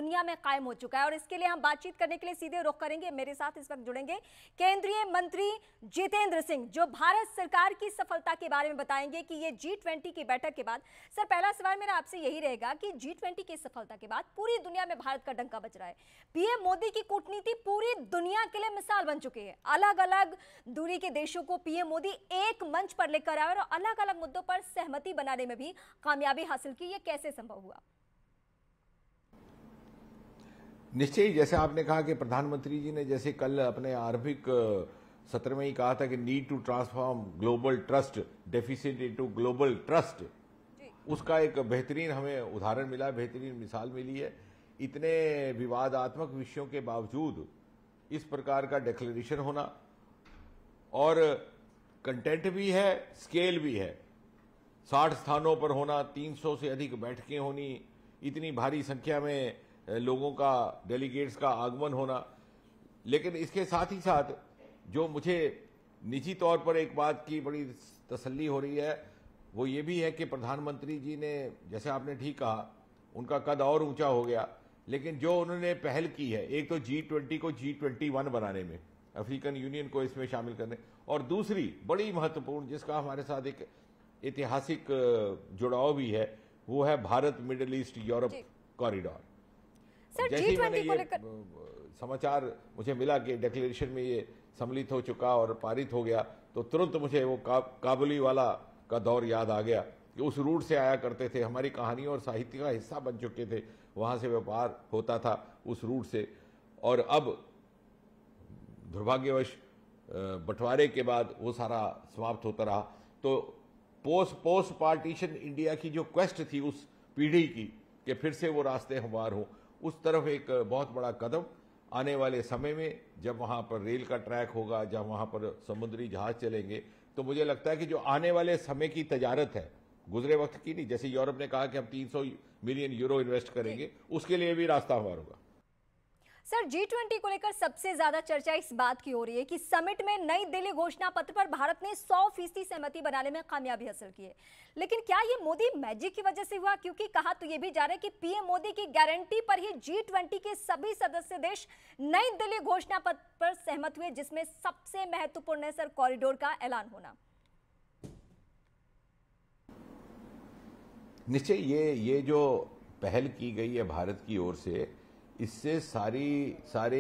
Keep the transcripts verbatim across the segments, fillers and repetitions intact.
दुनिया में कायम हो चुका है। और इसके लिए हम बातचीत करने के लिए सीधे रुख करेंगे, मेरे साथ इस वक्त जुड़ेंगे केंद्रीय मंत्री जितेंद्र सिंह, जो भारत सरकार की सफलता के बारे में बताएंगे कि ये जी ट्वेंटी की बैठक के बाद। सर, पहला सवाल मेरा आपसे यही रहेगा कि जी ट्वेंटी की सफलता के बाद पूरी दुनिया में भारत का डंका बज रहा है। पीएम मोदी की कूटनीति पूरी दुनिया के लिए मिसाल बन चुकी है। अलग अलग दूरी के देशों को पीएम मोदी एक मंच पर लेकर आए और अलग अलग मुद्दों पर सहमति बनाने में भी कामयाबी हासिल की। ये कैसे संभव हुआ? निश्चय, जैसे आपने कहा कि प्रधानमंत्री जी ने जैसे कल अपने आरंभिक सत्र में ही कहा था कि need to transform global trust deficit into global trust, उसका एक बेहतरीन हमें उदाहरण मिला, बेहतरीन मिसाल मिली है। इतने विवादात्मक विषयों के बावजूद इस प्रकार का डिक्लेरेशन होना, और कंटेंट भी है, स्केल भी है, साठ स्थानों पर होना, तीन सौ से अधिक बैठकें होनी, इतनी भारी संख्या में लोगों का, डेलीगेट्स का आगमन होना। लेकिन इसके साथ ही साथ जो मुझे निजी तौर पर एक बात की बड़ी तसल्ली हो रही है, वो ये भी है कि प्रधानमंत्री जी ने, जैसे आपने ठीक कहा, उनका कद और ऊंचा हो गया, लेकिन जो उन्होंने पहल की है, एक तो जी ट्वेंटी को जी ट्वेंटी वन बनाने में, अफ्रीकन यूनियन को इसमें शामिल करने, और दूसरी बड़ी महत्वपूर्ण, जिसका हमारे साथ एक ऐतिहासिक जुड़ाव भी है, वो है Bharat middle east Europe corridor. जैसे ही मैंने ये समाचार मुझे मिला कि डिक्लेरेशन में ये सम्मिलित हो चुका और पारित हो गया, तो तुरंत मुझे वो का, काबुली वाला का दौर याद आ गया कि उस रूट से आया करते थे, हमारी कहानियों और साहित्य का हिस्सा बन चुके थे, वहां से व्यापार होता था उस रूट से। और अब दुर्भाग्यवश बंटवारे के बाद वो सारा समाप्त होता रहा। तो पोस्ट पोस्ट पार्टीशन इंडिया की जो क्वेस्ट थी उस पीढ़ी की कि फिर से वो रास्ते हमवार हो, उस तरफ एक बहुत बड़ा कदम आने वाले समय में, जब वहां पर रेल का ट्रैक होगा, जब वहां पर समुद्री जहाज चलेंगे, तो मुझे लगता है कि जो आने वाले समय की तजारत है, गुजरे वक्त की नहीं, जैसे यूरोप ने कहा कि हम तीन सौ मिलियन यूरो इन्वेस्ट करेंगे, उसके लिए भी रास्ता हमारा होगा। सर, जी ट्वेंटी को लेकर सबसे ज्यादा चर्चा इस बात की हो रही है कि समिट में नई दिल्ली घोषणा पत्र पर भारत ने सौ फीसदी सहमति बनाने में कामयाबी हासिल की है। लेकिन क्या ये मोदी मैजिक की वजह से हुआ? क्योंकि कहा तो ये भी जा रहा है कि पीएम मोदी की गारंटी पर ही जी ट्वेंटी के सभी सदस्य देश नई दिल्ली घोषणा पत्र पर सहमत हुए, जिसमें सबसे महत्वपूर्ण है सर कॉरिडोर का ऐलान होना। निश्चय, ये ये जो पहल की गई है भारत की ओर से, इससे सारी सारे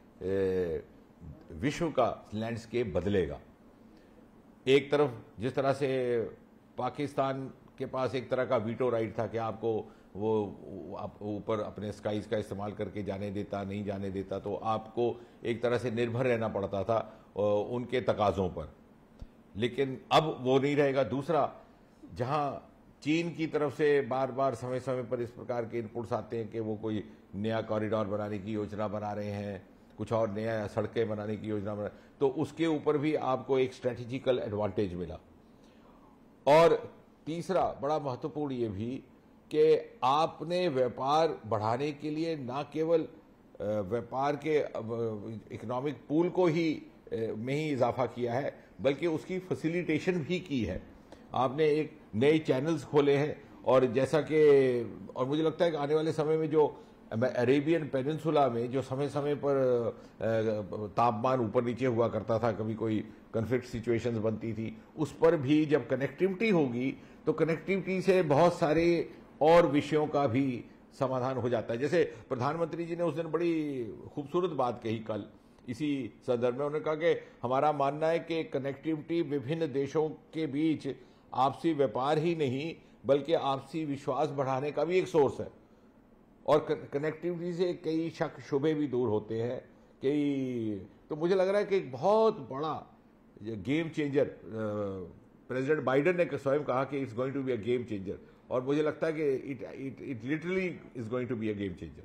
विश्व का लैंडस्केप बदलेगा। एक तरफ जिस तरह से पाकिस्तान के पास एक तरह का वीटो राइट था कि आपको वो आप ऊपर अपने स्काईज का इस्तेमाल करके जाने देता, नहीं जाने देता, तो आपको एक तरह से निर्भर रहना पड़ता था उनके तकाजों पर, लेकिन अब वो नहीं रहेगा। दूसरा, जहां चीन की तरफ से बार बार समय समय पर इस प्रकार के इनपुट्स आते हैं कि वो कोई नया कॉरिडोर बनाने की योजना बना रहे हैं, कुछ और नया सड़कें बनाने की योजना बना, तो उसके ऊपर भी आपको एक स्ट्रेटेजिकल एडवांटेज मिला। और तीसरा बड़ा महत्वपूर्ण ये भी कि आपने व्यापार बढ़ाने के लिए न केवल व्यापार के इकोनॉमिक पूल को ही में ही इजाफा किया है, बल्कि उसकी फैसिलिटेशन भी की है। आपने एक नए चैनल्स खोले हैं, और जैसा कि, और मुझे लगता है कि आने वाले समय में जो अरेबियन पेनिनसुला में जो समय समय पर तापमान ऊपर नीचे हुआ करता था, कभी कोई कन्फ्लिक्ट सिचुएशंस बनती थी, उस पर भी जब कनेक्टिविटी होगी तो कनेक्टिविटी से बहुत सारे और विषयों का भी समाधान हो जाता है। जैसे प्रधानमंत्री जी ने उस दिन बड़ी खूबसूरत बात कही कल इसी संदर्भ में, उन्होंने कहा कि हमारा मानना है कि कनेक्टिविटी विभिन्न देशों के बीच आपसी व्यापार ही नहीं बल्कि आपसी विश्वास बढ़ाने का भी एक सोर्स है, और कनेक्टिविटी से कई शक शुबे भी दूर होते हैं कई। तो मुझे लग रहा है कि एक बहुत बड़ा गेम चेंजर, प्रेसिडेंट बाइडेन ने स्वयं कहा कि it's going to be a game changer, और मुझे लगता है कि it it it literally is going to be a game changer.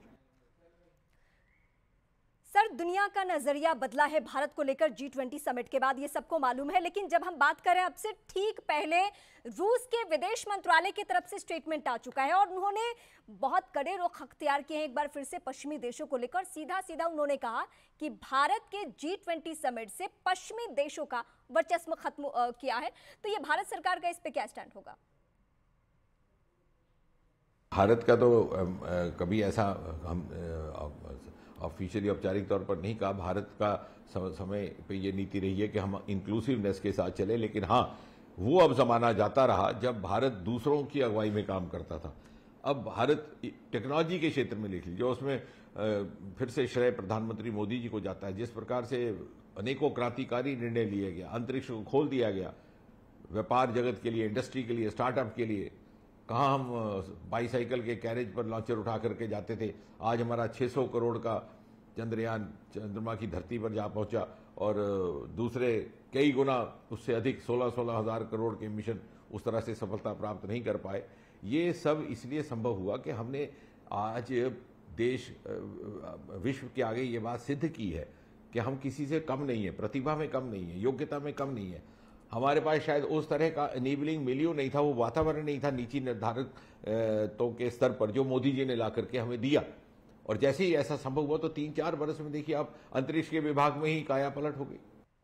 Sir, दुनिया का नजरिया बदला है भारत को लेकर जी ट्वेंटी समिट के बाद, ये सबको मालूम है। लेकिन जब हम बात करें अब से ठीक पहले, रूस के विदेश मंत्रालय की तरफ से स्टेटमेंट आ चुका है और उन्होंने बहुत कड़े रुख अख्तियार किए हैं एक बार फिर से पश्चिमी देशों को लेकर। सीधा सीधा उन्होंने कहा कि भारत के जी ट्वेंटी समिट से पश्चिमी देशों का वर्चस्व खत्म किया है। तो ये भारत सरकार का इस पे क्या स्टैंड होगा? भारत का तो कभी ऐसा हम ऑफिशियली औपचारिक तौर पर नहीं कहा। भारत का समय पे ये नीति रही है कि हम इंक्लूसिवनेस के साथ चले, लेकिन हाँ, वो अब जमाना जाता रहा जब भारत दूसरों की अगुवाई में काम करता था। अब भारत टेक्नोलॉजी के क्षेत्र में लिख लीजिए, उसमें फिर से श्रेय प्रधानमंत्री मोदी जी को जाता है। जिस प्रकार से अनेकों क्रांतिकारी निर्णय लिए गया, अंतरिक्ष को खोल दिया गया व्यापार जगत के लिए, इंडस्ट्री के लिए, स्टार्टअप के लिए। कहाँ हम बाईसाइकिल के कैरेज पर लॉन्चर उठा करके जाते थे, आज हमारा छह सौ करोड़ का चंद्रयान चंद्रमा की धरती पर जा पहुंचा, और दूसरे कई गुना उससे अधिक सोलह सोलह हजार करोड़ के मिशन उस तरह से सफलता प्राप्त नहीं कर पाए। ये सब इसलिए संभव हुआ कि हमने आज देश विश्व के आगे ये बात सिद्ध की है कि हम किसी से कम नहीं है, प्रतिभा में कम नहीं है, योग्यता में कम नहीं है। हमारे पास शायद उस तरह का इनेबलिंग मिलियो नहीं था, वो वातावरण नहीं था नीति निर्धारक तो के स्तर पर जो मोदी जी ने ला करके हमें दिया। और जैसे ही ऐसा संभव हुआ तो तीन चार बरस में देखिए आप अंतरिक्ष के विभाग में ही काया पलट हो गई।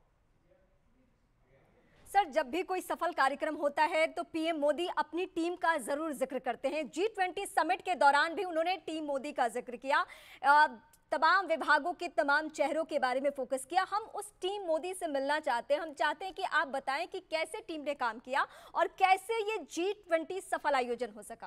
सर, जब भी कोई सफल कार्यक्रम होता है तो पीएम मोदी अपनी टीम का जरूर जिक्र करते हैं। जी ट्वेंटी समिट के दौरान भी उन्होंने टीम मोदी का जिक्र किया, तमाम विभागों के तमाम चेहरों के बारे में फोकस किया। हम उस टीम मोदी से मिलना चाहते हैं। हम चाहते हैं कि आप बताएं कि कैसे टीम ने काम किया और कैसे ये जी ट्वेंटी सफल आयोजन हो सका।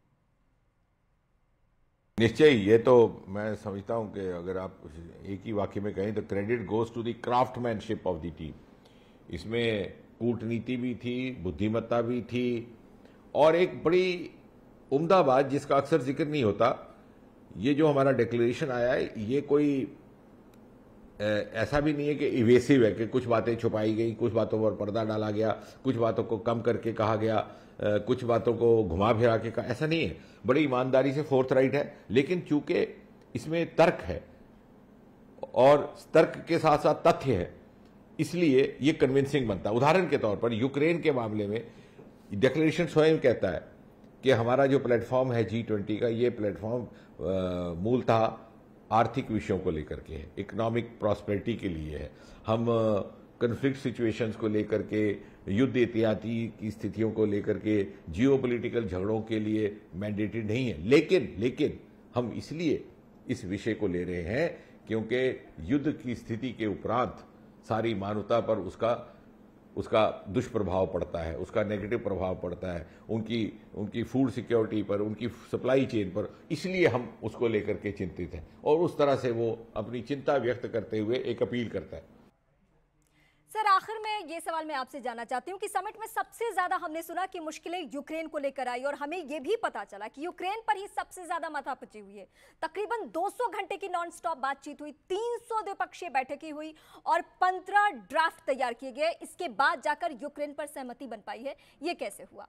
निश्चय, ये तो मैं समझता हूं कि अगर आप एक ही वाक्य में कहें तो credit goes to the craftsmanship of the team. इसमें कूटनीति भी थी, बुद्धिमत्ता भी थी, और एक बड़ी उम्दा बात जिसका अक्सर जिक्र नहीं होता, ये जो हमारा डिक्लेरेशन आया है ये कोई ऐसा भी नहीं है कि इवेसिव है कि कुछ बातें छुपाई गई, कुछ बातों पर पर्दा डाला गया, कुछ बातों को कम करके कहा गया, कुछ बातों को घुमा फिरा के कहा, ऐसा नहीं है। बड़ी ईमानदारी से फोर्थ राइट है, लेकिन चूंकि इसमें तर्क है और तर्क के साथ साथ तथ्य है, इसलिए ये कन्विंसिंग बनता है। उदाहरण के तौर पर यूक्रेन के मामले में डिक्लेरेशन स्वयं कहता है कि हमारा जो प्लेटफॉर्म है जी ट्वेंटी का, ये प्लेटफॉर्म मूलतः आर्थिक विषयों को लेकर के है, इकोनॉमिक प्रॉस्पेरिटी के लिए है। हम कन्फ्लिक्ट सिचुएशंस को लेकर के, युद्ध इत्यादि की स्थितियों को लेकर के, जियोपॉलिटिकल झगड़ों के लिए मैंडेटेड नहीं है। लेकिन लेकिन हम इसलिए इस विषय को ले रहे हैं क्योंकि युद्ध की स्थिति के उपरांत सारी मानवता पर उसका उसका दुष्प्रभाव पड़ता है, उसका नेगेटिव प्रभाव पड़ता है, उनकी उनकी फूड सिक्योरिटी पर, उनकी सप्लाई चेन पर। इसलिए हम उसको लेकर के चिंतित हैं, और उस तरह से वो अपनी चिंता व्यक्त करते हुए एक अपील करता है। सर, आखिर में ये सवाल मैं आपसे जानना चाहती हूँ कि समिट में सबसे ज्यादा हमने सुना कि मुश्किलें यूक्रेन को लेकर आई, और हमें ये भी पता चला कि यूक्रेन पर ही सबसे ज्यादा माथापच्ची हुई है। तकरीबन दो सौ घंटे की नॉन स्टॉप बातचीत हुई, तीन सौ द्विपक्षीय बैठकें हुई और पंद्रह ड्राफ्ट तैयार किए गए। इसके बाद जाकर यूक्रेन पर सहमति बन पाई है। ये कैसे हुआ?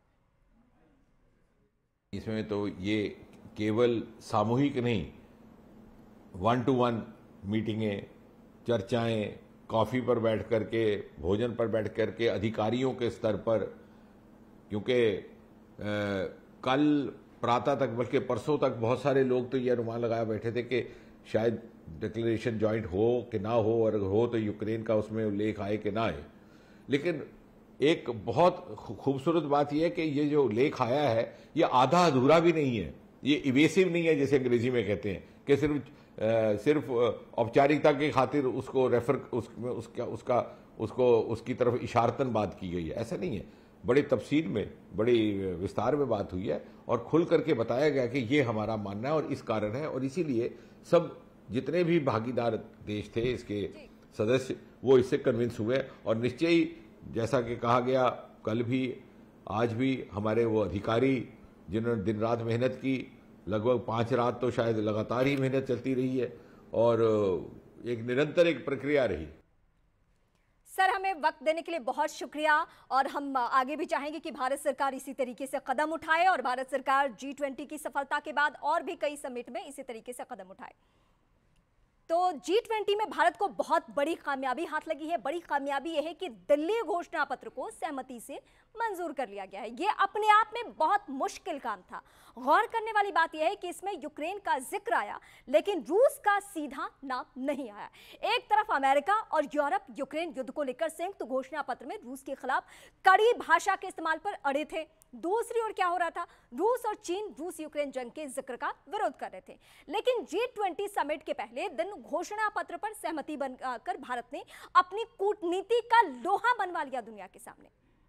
इसमें तो ये केवल सामूहिक नहीं, वन टू वन मीटिंगें, चर्चाएं, कॉफी पर बैठ करके, भोजन पर बैठ करके, अधिकारियों के स्तर पर, क्योंकि कल प्रातः तक, बल्कि परसों तक बहुत सारे लोग तो ये अनुमान लगाया बैठे थे कि शायद डिक्लेरेशन जॉइंट हो कि ना हो, और हो तो यूक्रेन का उसमें उल्लेख आए कि ना आए। लेकिन एक बहुत खूबसूरत बात यह है कि ये जो लेख आया है ये आधा अधूरा भी नहीं है, ये इवेसिव नहीं है जैसे अंग्रेजी में कहते हैं कि सिर्फ आ, सिर्फ औपचारिकता की खातिर उसको रेफर उसमें उसका उसका उसको उसकी तरफ इशारतन बात की गई है, ऐसा नहीं है। बड़ी तफसील में, बड़ी विस्तार में बात हुई है और खुल करके बताया गया कि ये हमारा मानना है और इस कारण है, और इसीलिए सब जितने भी भागीदार देश थे, इसके सदस्य, वो इससे कन्विंस हुए। और निश्चय ही जैसा कि कहा गया, कल भी आज भी हमारे वो अधिकारी जिन्होंने दिन रात मेहनत की, लगभग पांच रात तो शायद लगातार ही मेहनत चलती रही है, और एक निरंतर एक प्रक्रिया रही। सर, हमें वक्त देने के लिए बहुत शुक्रिया, और हम आगे भी चाहेंगे कि भारत सरकार इसी तरीके से कदम उठाए और भारत सरकार जी ट्वेंटी की सफलता के बाद और भी कई समिट में इसी तरीके से कदम उठाए। तो जी ट्वेंटी में भारत को बहुत बड़ी कामयाबी हाथ लगी है। बड़ी कामयाबी यह है कि दिल्ली घोषणा पत्र को सहमति से मंजूर कर लिया गया है। यह अपने आप में बहुत मुश्किल काम था। गौर करने वाली बात यह है कि इसमें यूक्रेन का जिक्र आया, लेकिन रूस का सीधा नाम नहीं आया। एक तरफ अमेरिका और यूरोप यूक्रेन युद्ध को लेकर संयुक्त घोषणा पत्र में रूस के खिलाफ कड़ी भाषा के इस्तेमाल पर अड़े थे। दूसरी ओर क्या हो रहा था, रूस और चीन रूस यूक्रेन जंग के जिक्र का विरोध कर रहे थे। लेकिन जी ट्वेंटी समिट के पहले दिन घोषणा पत्र पर सहमति बनकर भारत ने अपनी कूटनीति का लोहा बनवा लिया दुनिया के सामने।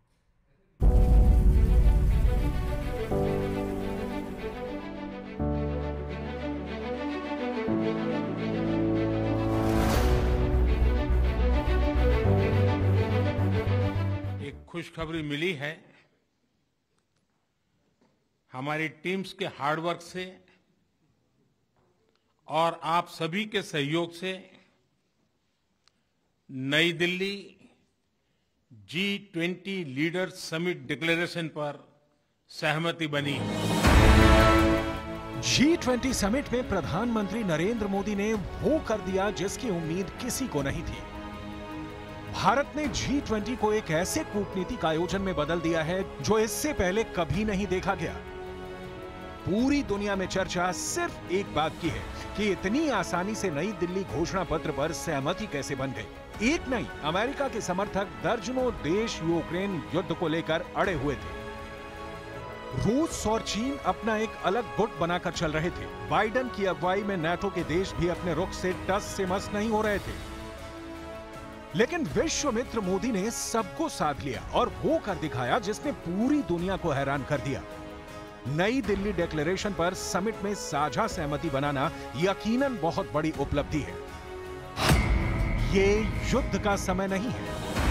एक खुशखबरी मिली है। हमारी टीम्स के हार्डवर्क से और आप सभी के सहयोग से नई Delhi G twenty leaders summit declaration पर सहमति बनी। जी ट्वेंटी समिट में प्रधानमंत्री नरेंद्र मोदी ने वो कर दिया जिसकी उम्मीद किसी को नहीं थी। भारत ने जी ट्वेंटी को एक ऐसे कूटनीतिक आयोजन में बदल दिया है जो इससे पहले कभी नहीं देखा गया। पूरी दुनिया में चर्चा सिर्फ एक बात की है कि इतनी आसानी से नई दिल्ली घोषणा पत्र पर सहमति कैसे बन गई। एक नहीं, अमेरिका के समर्थक दर्जनों देश यूक्रेन युद्ध को लेकर अड़े हुए थे। रूस और चीन अपना एक अलग गुट बनाकर चल रहे थे। बाइडेन की अगुवाई में नाटो के देश भी अपने रुख से टस से मस नहीं हो रहे थे। लेकिन विश्व मित्र मोदी ने सबको साथ लिया और वो कर दिखाया जिसने पूरी दुनिया को हैरान कर दिया। नई दिल्ली डिक्लेरेशन पर समिट में साझा सहमति बनाना यकीनन बहुत बड़ी उपलब्धि है। ये युद्ध का समय नहीं है,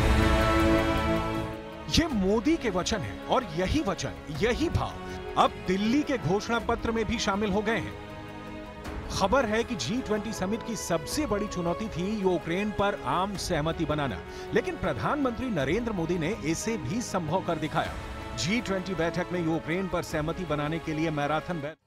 ये मोदी के वचन है और यही वचन, यही भाव अब दिल्ली के घोषणा पत्र में भी शामिल हो गए हैं। खबर है कि जी ट्वेंटी समिट की सबसे बड़ी चुनौती थी यूक्रेन पर आम सहमति बनाना, लेकिन प्रधानमंत्री नरेंद्र मोदी ने इसे भी संभव कर दिखाया। जी ट्वेंटी बैठक में यूक्रेन पर सहमति बनाने के लिए मैराथन बैठक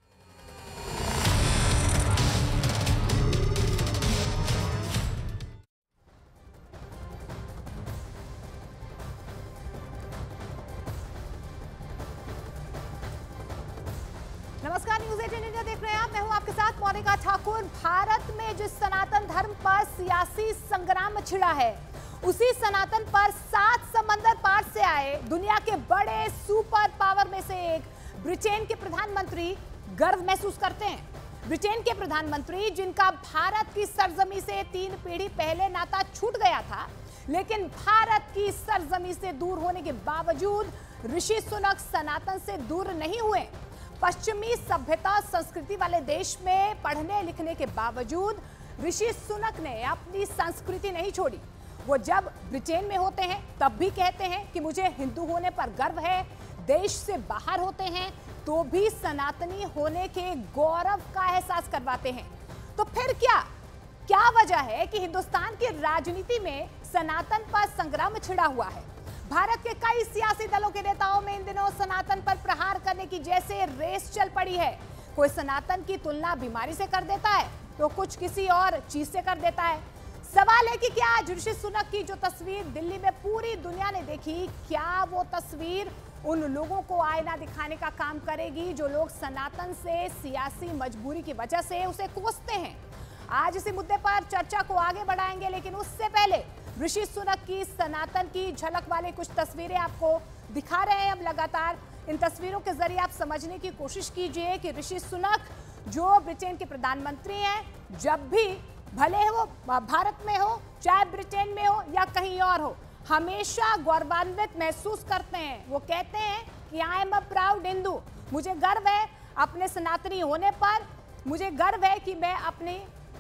नमस्कार, न्यूज एटीन इंडिया देख रहे हैं आप। मैं हूं आपके साथ मोनिका ठाकुर। भारत में जिस सनातन धर्म पर सियासी संग्राम छिड़ा है, उसी सनातन पर सात समंदर पार से आए दुनिया के बड़े सुपर पावर में से एक ब्रिटेन के प्रधानमंत्री गर्व महसूस करते हैं। ब्रिटेन के प्रधानमंत्री जिनका भारत की सरजमी से तीन पीढ़ी पहले नाता छूट गया था, लेकिन भारत की सरजमी से दूर होने के बावजूद ऋषि सुनक सनातन से दूर नहीं हुए। पश्चिमी सभ्यता संस्कृति वाले देश में पढ़ने लिखने के बावजूद ऋषि सुनक ने अपनी संस्कृति नहीं छोड़ी। वो जब ब्रिटेन में होते हैं तब भी कहते हैं कि मुझे हिंदू होने पर गर्व है। देश से बाहर होते हैं तो भी सनातनी होने के गौरव का एहसास करवाते हैं। तो फिर क्या क्या वजह है कि हिंदुस्तान की राजनीति में सनातन पर संग्राम छिड़ा हुआ है? भारत के कई सियासी दलों के नेताओं में इन दिनों सनातन पर प्रहार करने की जैसे रेस चल पड़ी है। कोई सनातन की तुलना बीमारी से कर देता है तो कुछ किसी और चीज से कर देता है। सवाल है कि क्या आज ऋषि सुनक की जो तस्वीर दिल्ली में पूरी दुनिया ने देखी, क्या वो तस्वीर उन लोगों को आईना दिखाने का काम करेगी जो लोग सनातन से सियासी मजबूरी की वजह से उसे कोसते हैं? आज इसी मुद्दे पर चर्चा को आगे बढ़ाएंगे, लेकिन उससे पहले ऋषि सुनक की सनातन की झलक वाली कुछ तस्वीरें आपको दिखा रहे हैं। अब लगातार इन तस्वीरों के जरिए आप समझने की कोशिश कीजिए कि ऋषि सुनक जो ब्रिटेन के प्रधानमंत्री हैं, जब भी भले वो भारत में हो, चाहे ब्रिटेन में हो या कहीं और हो, हमेशा गौरवान्वित महसूस करते हैं। वो कहते हैं कि I am a proud Hindu, मुझे गर्व है अपने सनातनी होने पर, मुझे गर्व है कि मैं अपनी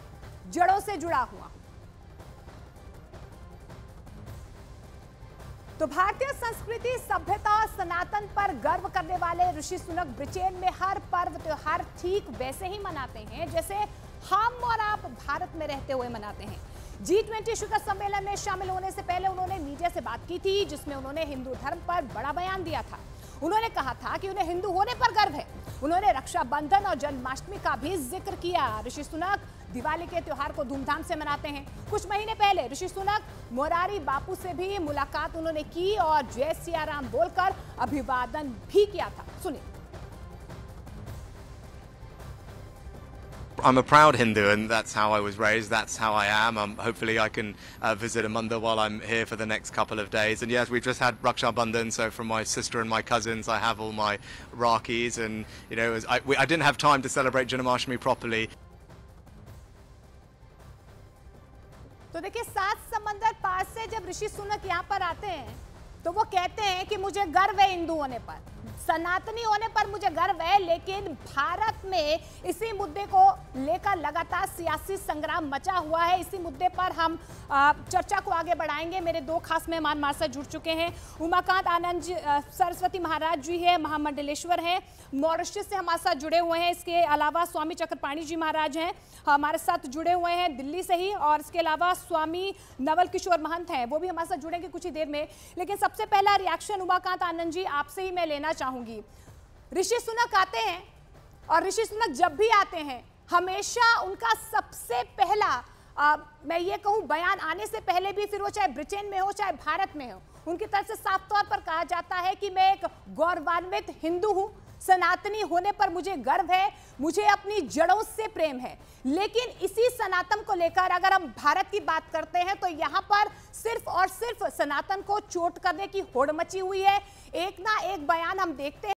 जड़ों से जुड़ा हुआ। तो भारतीय संस्कृति, सभ्यता और सनातन पर गर्व करने वाले ऋषि सुनक ब्रिटेन में हर पर्व त्योहार ठीक वैसे ही मनाते हैं जैसे हम और आप भारत में रहते हुए मनाते हैं। जी ट्वेंटी शिखर सम्मेलन में शामिल होने से पहले उन्होंने मीडिया से बात की थी, जिसमें उन्होंने हिंदू धर्म पर बड़ा बयान दिया था। उन्होंने कहा था कि उन्हें हिंदू होने पर गर्व है। उन्होंने रक्षाबंधन और जन्माष्टमी का भी जिक्र किया। ऋषि सुनक दिवाली के त्योहार को धूमधाम से मनाते हैं। कुछ महीने पहले ऋषि सुनक मोरारी बापू से भी मुलाकात उन्होंने की और जय सिया राम बोलकर अभिवादन भी किया था। सुनिए। I'm a proud Hindu, and that's how I was raised. That's how I am. Um, hopefully, I can uh, visit a mandir while I'm here for the next couple of days. And yes, we've just had Raksha Bandhan, so from my sister and my cousins, I have all my Rakis, and you know, I, we, I didn't have time to celebrate Janmashtami properly. तो देखिए, सात समंदर पार से जब ऋषि सुनक यहाँ पर आते हैं तो वो कहते हैं कि मुझे गर्व है हिंदू होने पर, सनातनी होने पर मुझे गर्व है, लेकिन भारत में इसी मुद्दे को लेकर लगातार सियासी संग्राम मचा हुआ है। इसी मुद्दे पर हम आ, चर्चा को आगे बढ़ाएंगे। मेरे दो खास मेहमान हमारे साथ जुड़ चुके हैं। उमाकांत आनंद जी, सरस्वती महाराज जी है, महामंडलेश्वर हैं, मॉरिशस से हमारे साथ जुड़े हुए हैं। इसके अलावा स्वामी चक्रपाणी जी महाराज हैं, हमारे साथ जुड़े हुए हैं दिल्ली से ही, और इसके अलावा स्वामी नवल किशोर महंत हैं, वो भी हमारे साथ जुड़ेंगे कुछ ही देर में। लेकिन सबसे पहला रिएक्शन उमाकांत आनंद जी आपसे ही मैं लेना चाहूंगी। ऋषि सुनक आते हैं और ऋषि सुनक जब भी आते हैं हमेशा उनका सबसे पहला आ, मैं ये कहूं बयान आने से पहले भी, फिर वो चाहे ब्रिटेन में हो चाहे भारत में हो, उनकी तरफ से साफ तौर पर कहा जाता है कि मैं एक गौरवान्वित हिंदू हूं, सनातनी होने पर मुझे गर्व है, मुझे अपनी जड़ों से प्रेम है। लेकिन इसी सनातन को लेकर अगर हम भारत की बात करते हैं तो यहाँ पर सिर्फ और सिर्फ सनातन को चोट करने की होड़ मची हुई है। एक ना एक बयान हम देखते हैं।